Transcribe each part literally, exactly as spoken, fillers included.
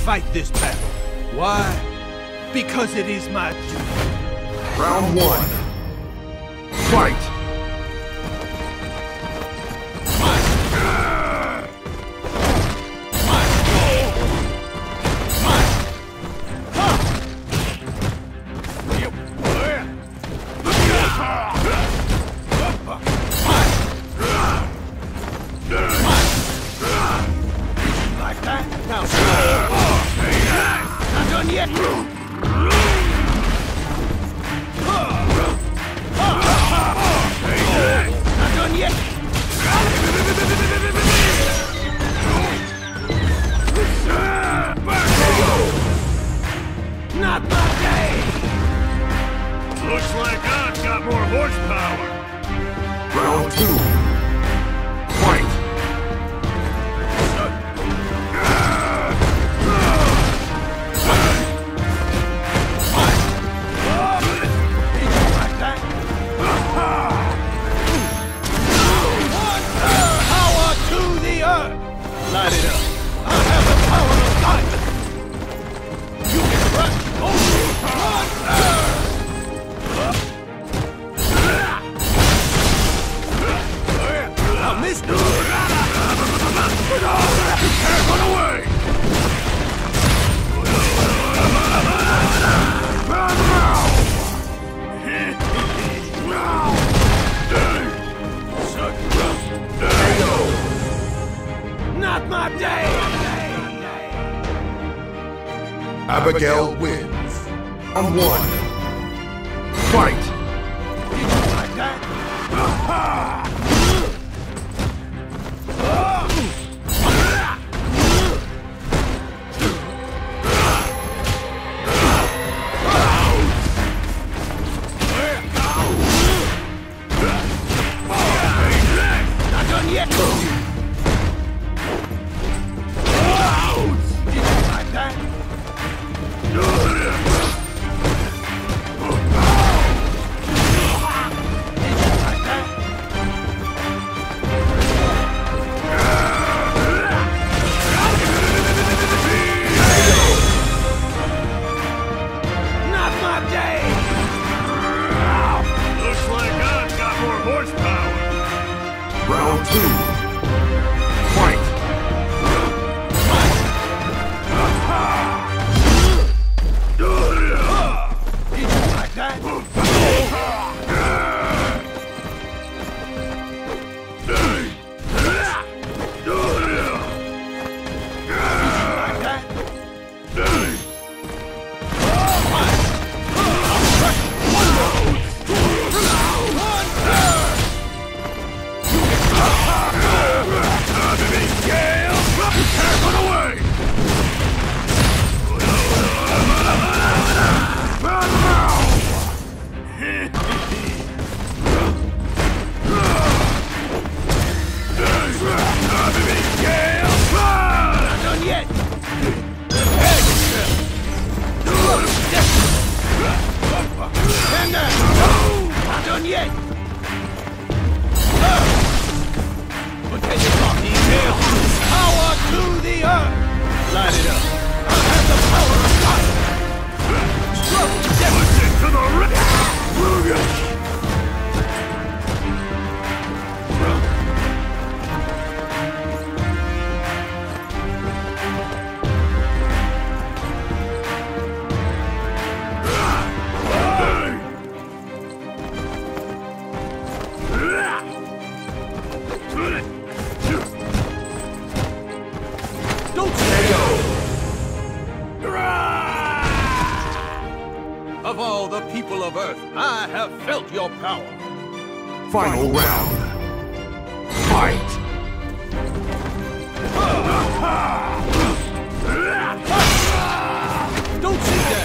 fight this battle. Why? Because it is my duty. Round one. Fight! Not my day! Looks like I've got more horsepower. Round two. Fight! Power to the earth! Light it up. I have the power of light! You can run only on earth! I missed it! Run away! Not my day! Abigail wins. Round one. Fight! You like that? Not done yet! You like that? Not my day! Looks like I've got more horsepower. Round two. Fight! You like that? Like that? Run away! Not done yet! Stand down! Not done yet! What can you talk, detail? Power to the earth! Light it up! I have the power of light! Listen to the rip! Don't say Of all the people of Earth, I have felt your power. Final round. Fight! Don't sit there!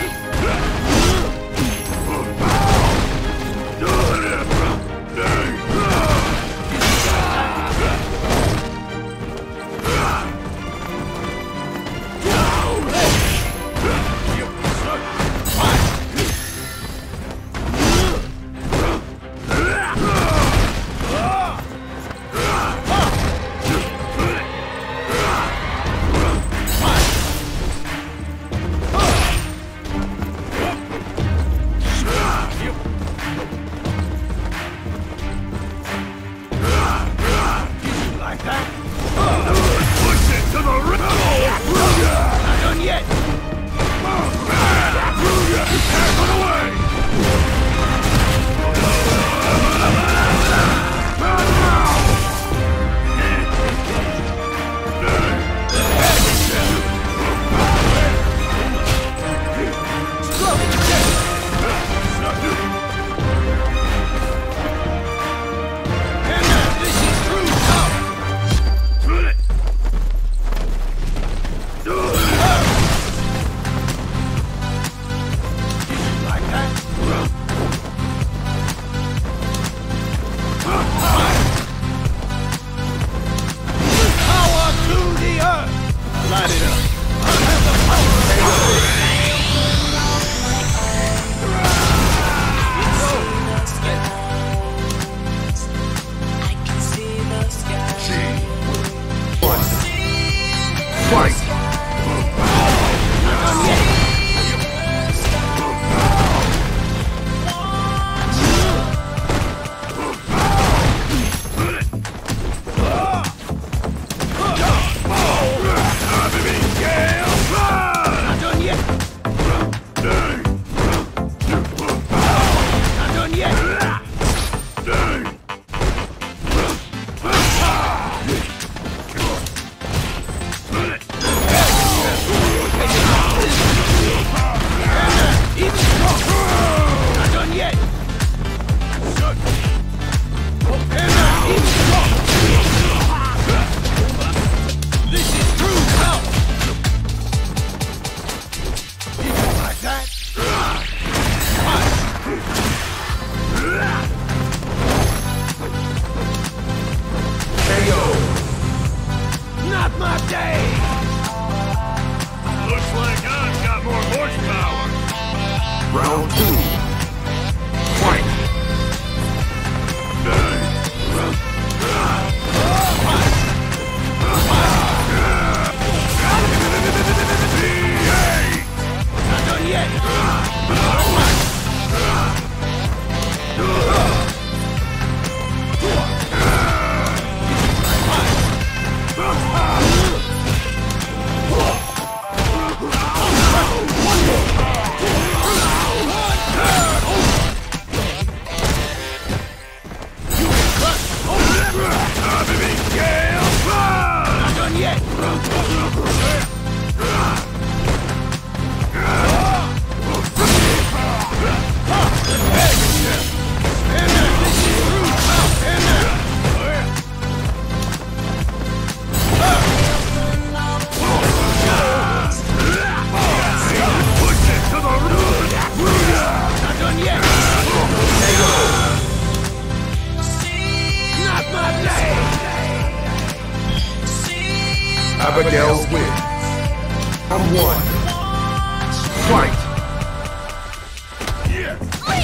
Abigail wins. On one. Fight! Yeah.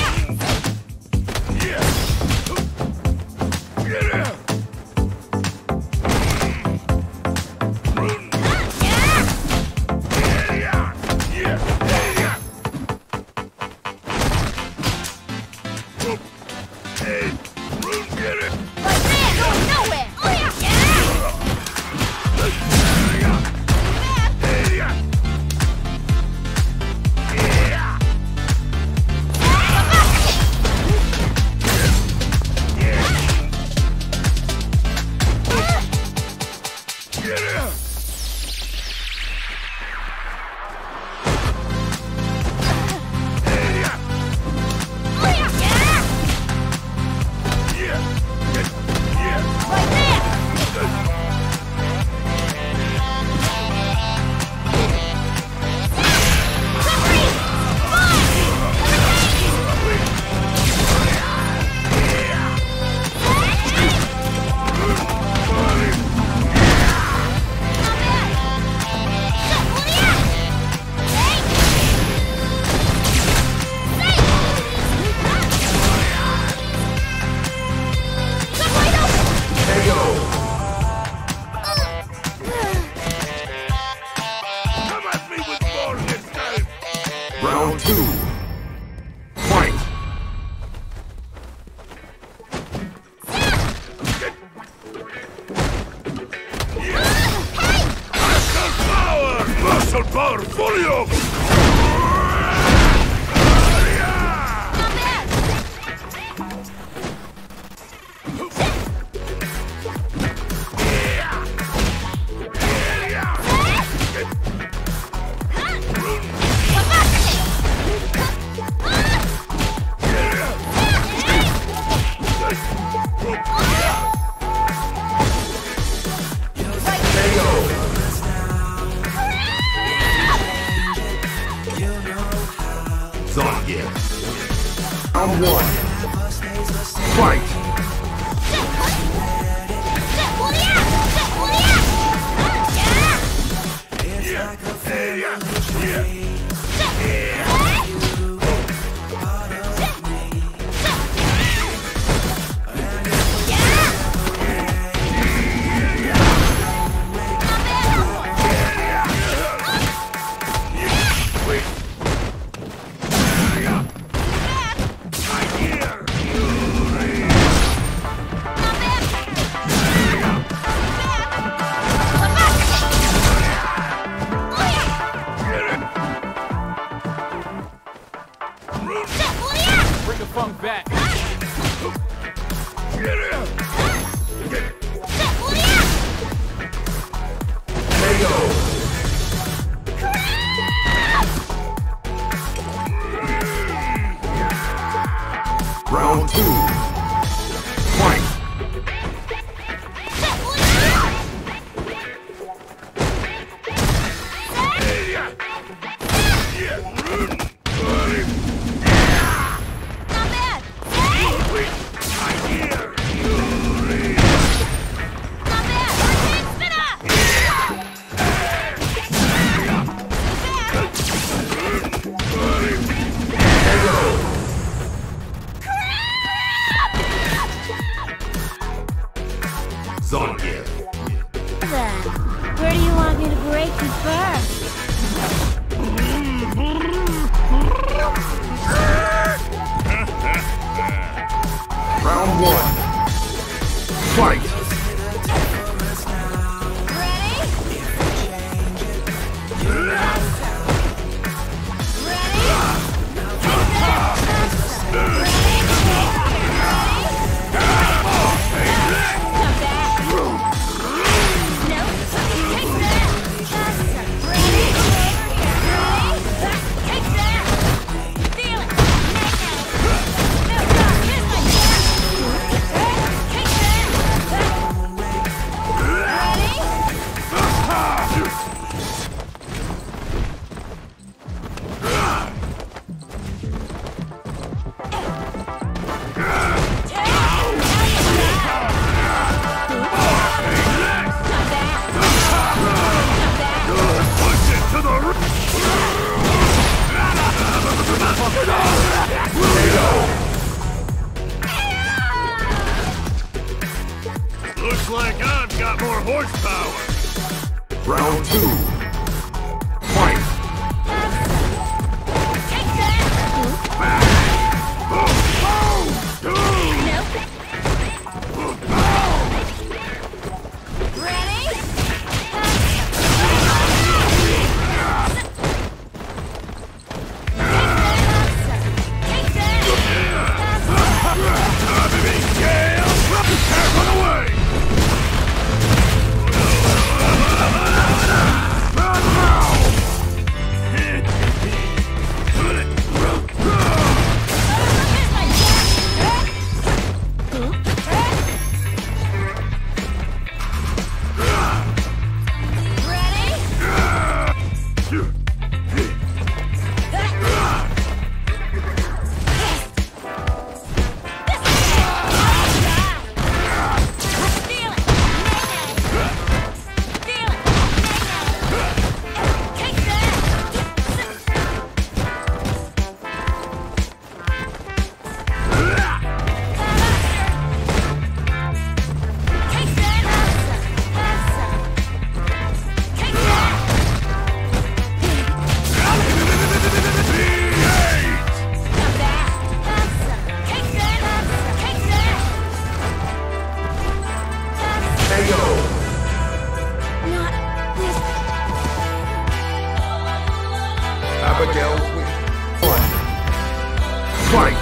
Yeah. Get out. Round two. Fight! Muscle power, volume! Zangief. Round one. Fight! Bring the funk back. K O. Round two. Fight! Zangief. Then, where do you want me to break you first? Round one. Fight! Take that! horsepower! Round two. Fight! Take that! Ready? Take that! Run away! Abigail win. One. Fight!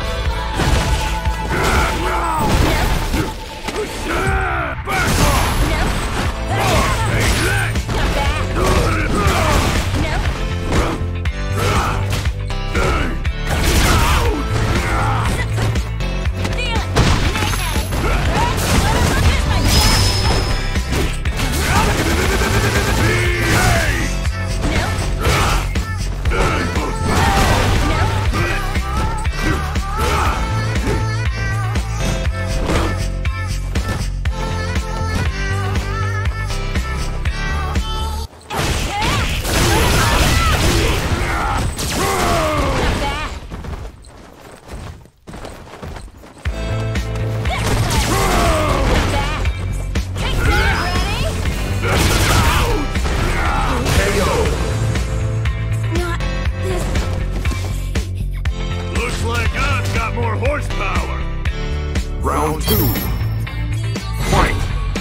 Round two. Fight!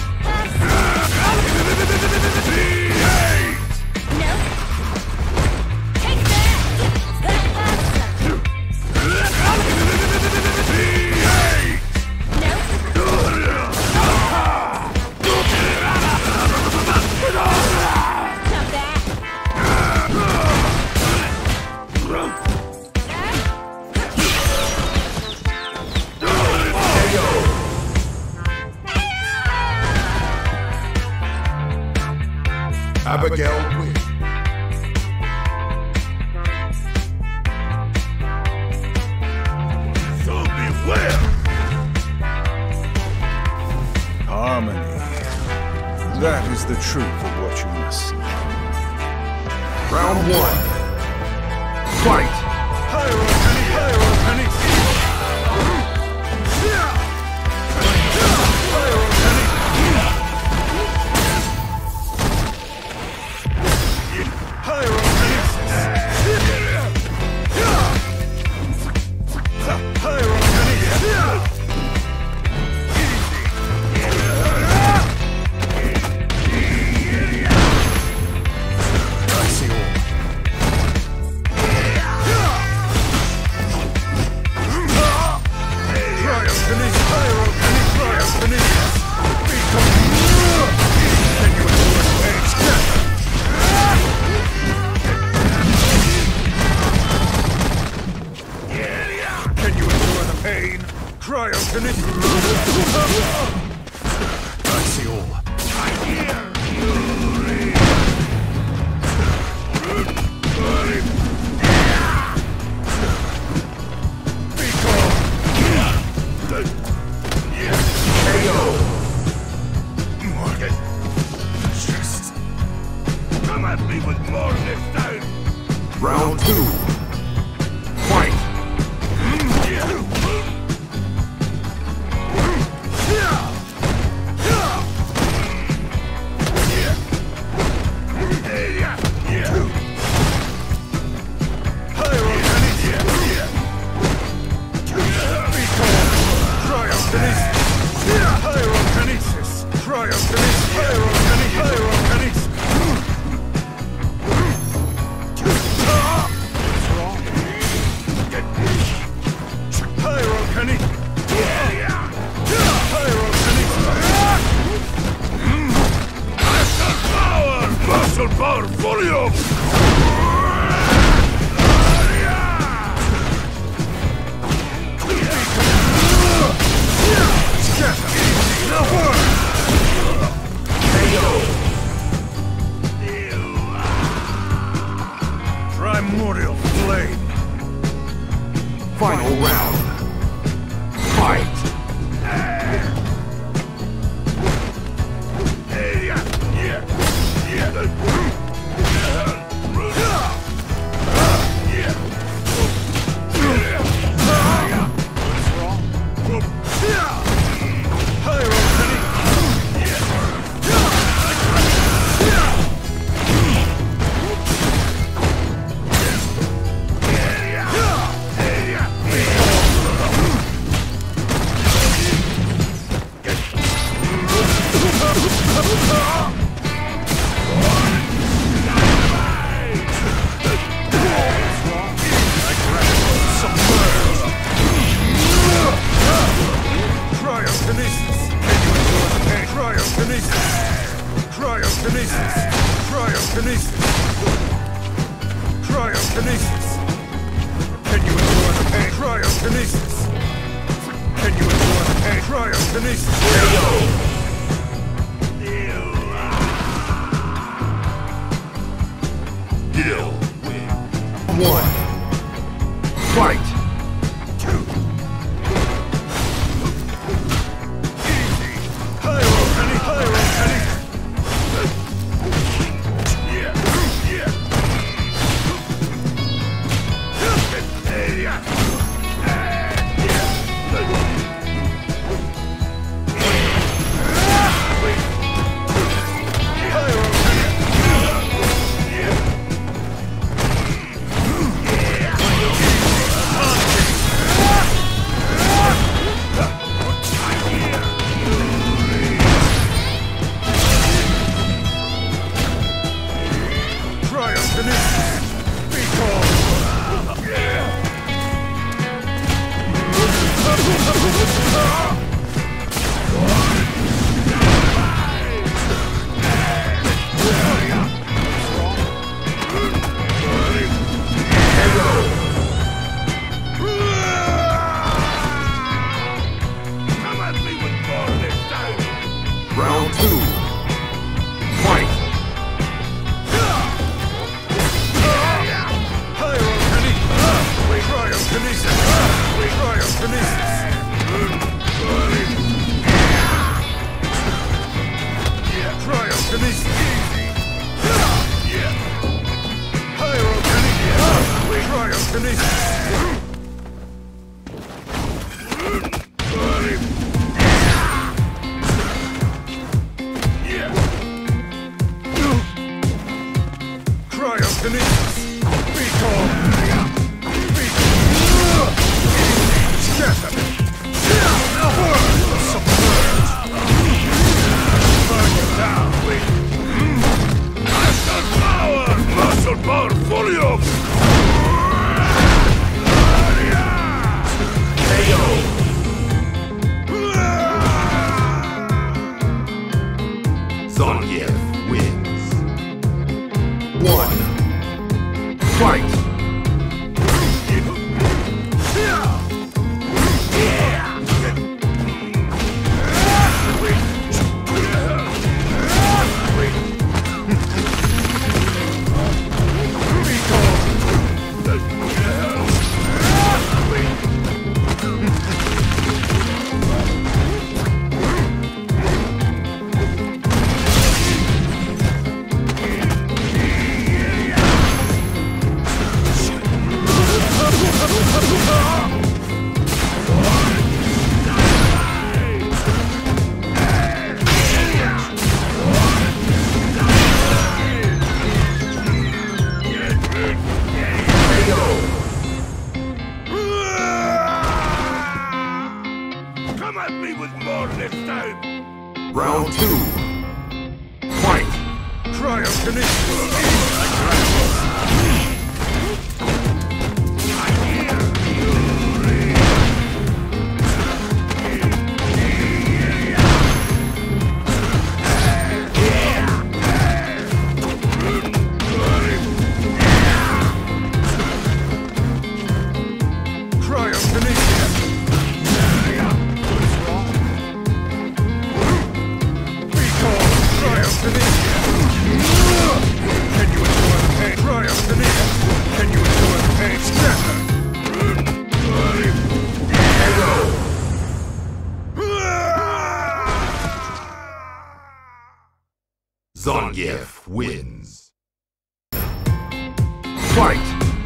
Abigail win. So beware! Harmony. That is the truth of what you must see. Round one. Fight! Pyro Penny! Pyro Penny! Pyro Penny! Pyro Penny! Pyro Penny! I see all. Can you endure the pain? Cryokinesis! I see all. I hear! K O! Morgan! Just come at me with more this time! Round two. Fight! Pyrokinesis! Cryokinesis! Pyrokinesis! Pyrokinesis! What's wrong? Pyrokinesis! Pyrokinesis! Power! Muscle power! Volume! Primordial flame. Final round. Fight! Cryokinesis! Cryokinesis! Cryokinesis! Can you endure the pain? Cryokinesis! Can you endure the pain? Cryokinesis! Kill. One. Fight! Round two. Fight! Cryokinesis! Cryokinesis! Cryokinesis! Cryokinesis! Cryokinesis! Be calm! Be calm! Scatter! Come at me with more this time! Round two. Fight! Cryokinesis! Zangief wins. Fight!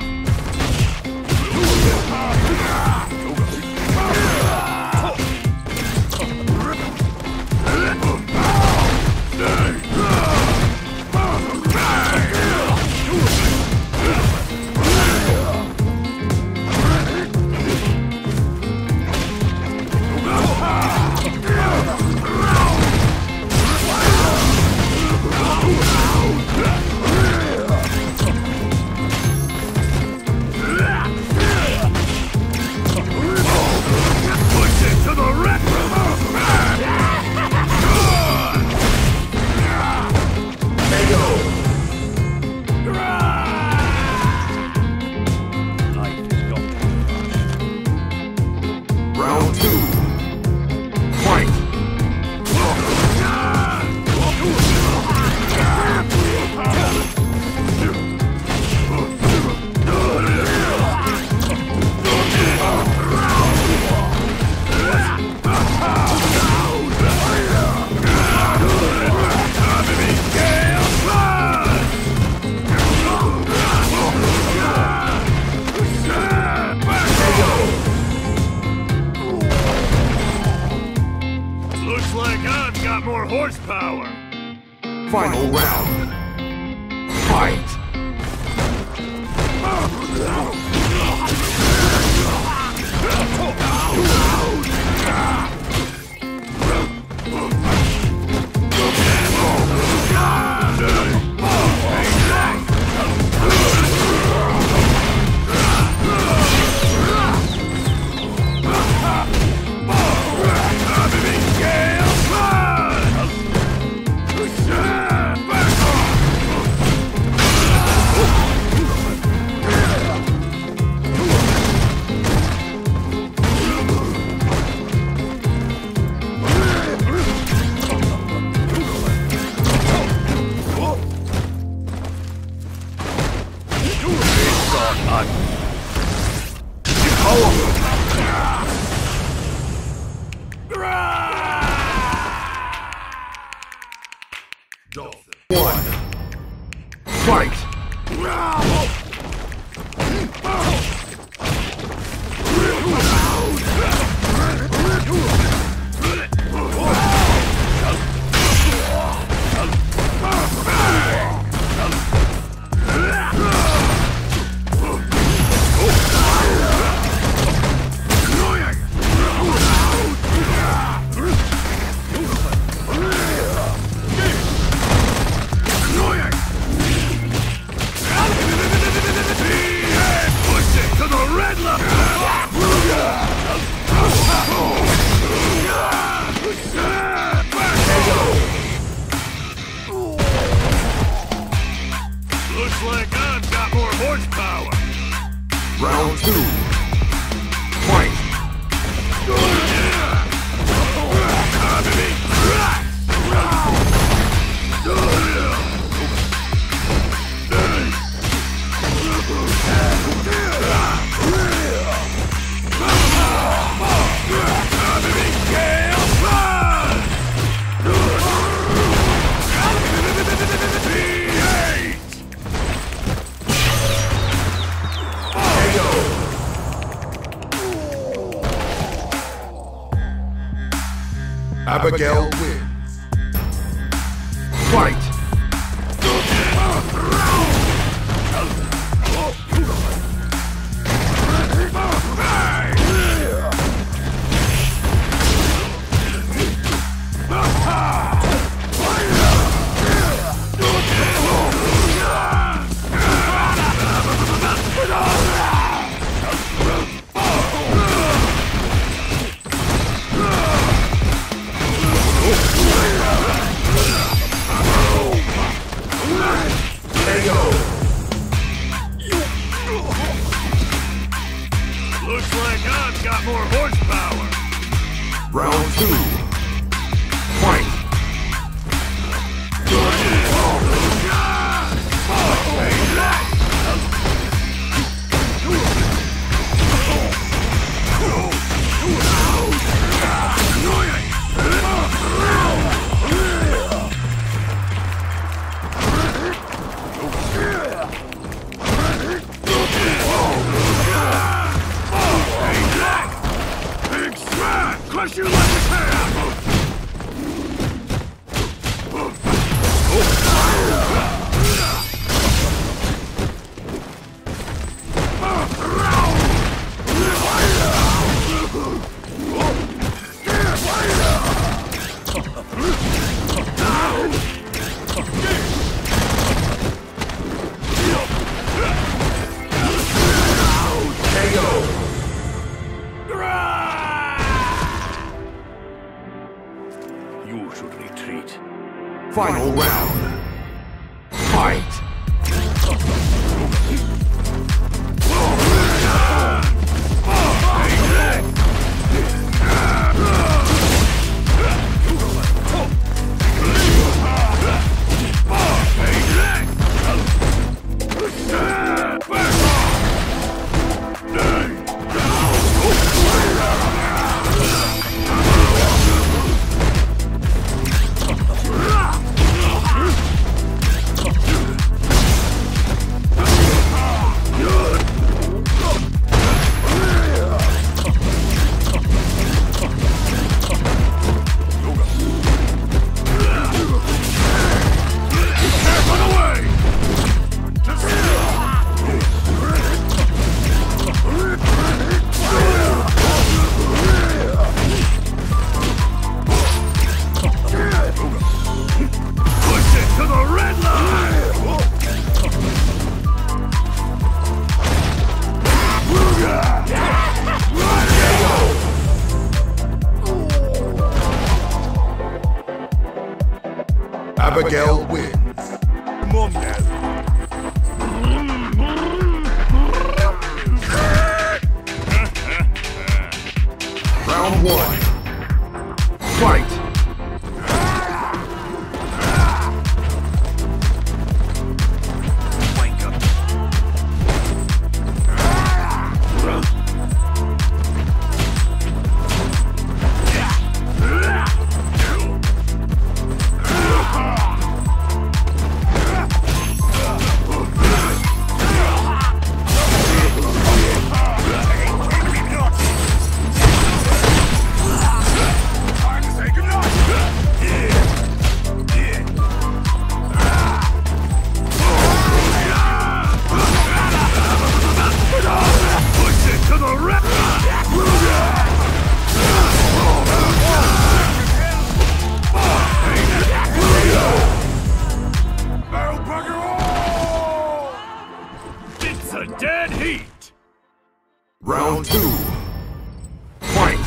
Round two. Fight! Looks like I've got more horsepower! Final round. Fight! One. Fight! Looks like I've got more horsepower! Round two. Fight! Abigail wins. Fight! two. Fight! Crush you like a cat! You should retreat. Final round. Fight! Abigail wins. Mom now. Round one. Fight! Dead heat! Round two. Fight!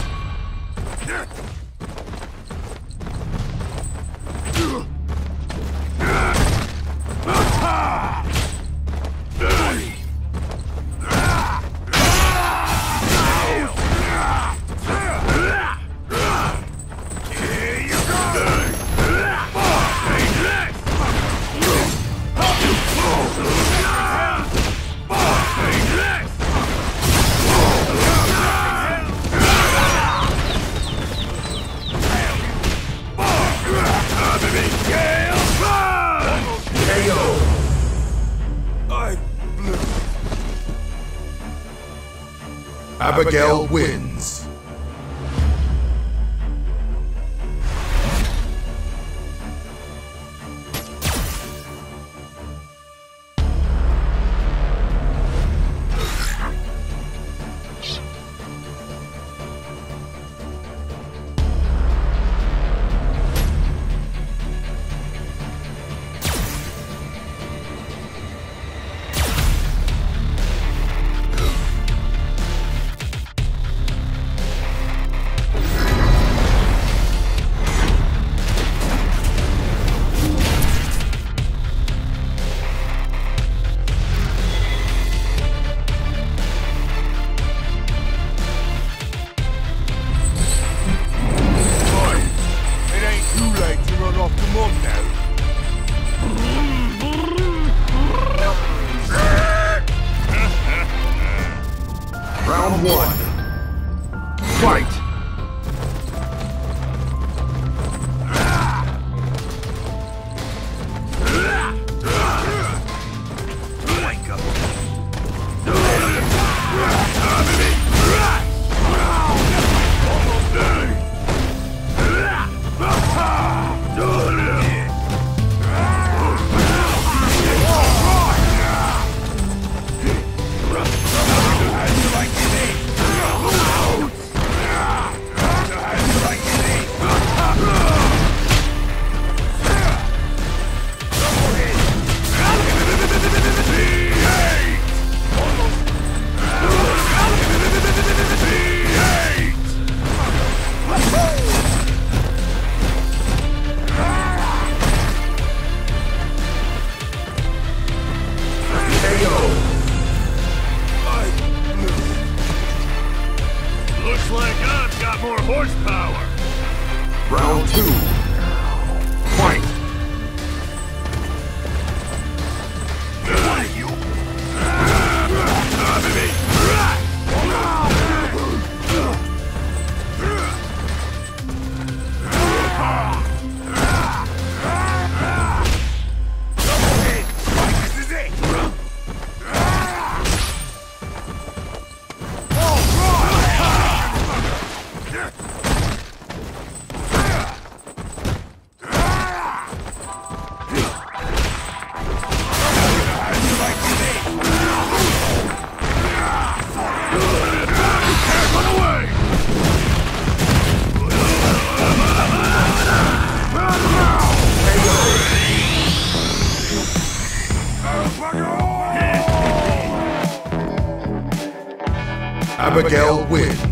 Abigail wins. much power! Round two. Fight! Abigail wins.